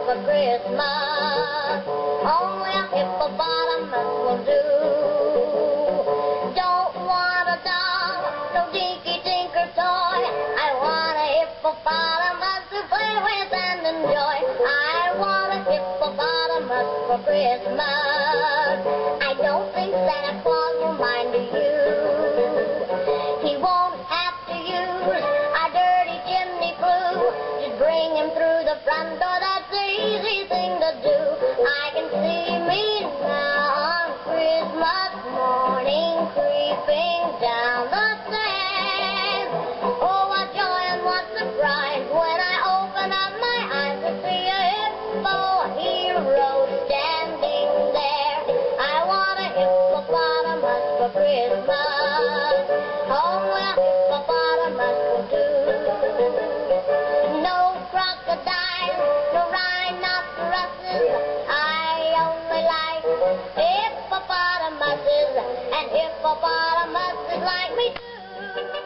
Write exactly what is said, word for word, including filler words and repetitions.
for Christmas. Only a hippopotamus will do. Don't want a doll, no dinky tinker toy. I want a hippopotamus to play with and enjoy. I want a hippopotamus for Christmas. I don't think Santa Claus will mind you. He won't have to use a dirty chimney flue. Just bring him through the front door, that's the easy thing to do. I can see me now on Christmas morning creeping down the stairs. Oh, what joy and what surprise when I open up my eyes to see a hippo hero standing there. I want a hippopotamus for Christmas. Oh, well, hippopotamus will do. No crocodiles, no rhinoceroses. I only like hippopotamuses, and hippopotamuses like me too.